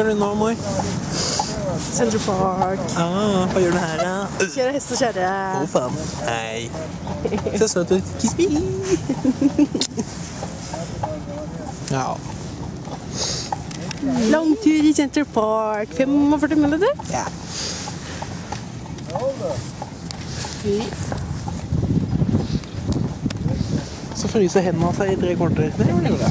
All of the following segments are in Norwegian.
gjør du nå, mor? Central Park. Hva gjør du her, da? Kjøre hest og kjære. Å, faen. Hei. Se søt ut. Kiss me. Ja. Lang tur i Central Park. 45 minutter. Ja. Så fryser hendene seg i 3 kvarter. Det gjør det.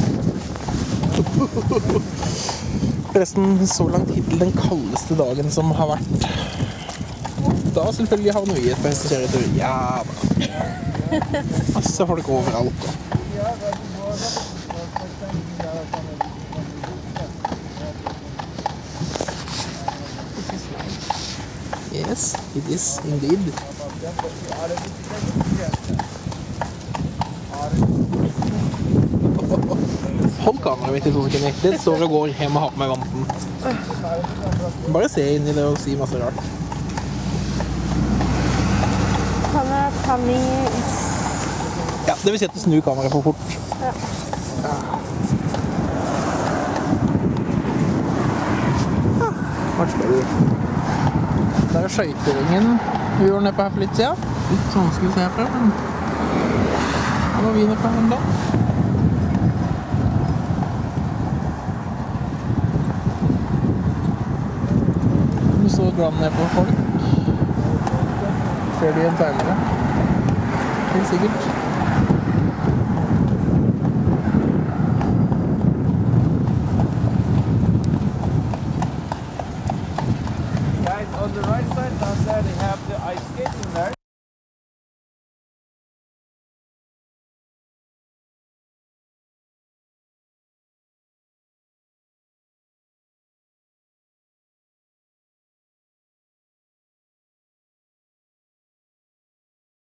Forresten, så langt hittil den kaldeste dagen som har vært. Da selvfølgelig havner vi på hest og kjæretur. Ja da. Masse folk overalt da. Yes, it is indeed. Hold kameraet mitt i 2 sekunder. Det står og går hjem og har på meg vanten. Bare se inn i det og si masse rart. Ja, det vil si at du snur kameraet for fort. Ja. Hva spør du? Der er skøyteringen vi var nede på her for litt siden. Litt sånn skal vi se herfra, men hva var vi nede på her da? Du så glad ned på folk. Ser du igjen senere? Helt sikkert.